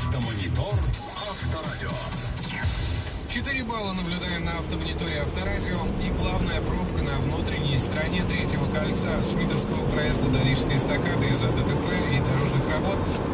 Автомонитор Авторадио. 4 балла наблюдаем на автомониторе Авторадио. И главная пробка на внутренней стороне третьего кольца от Шмидовского проезда до Рижской эстакады из-за ДТП и дорожных работ.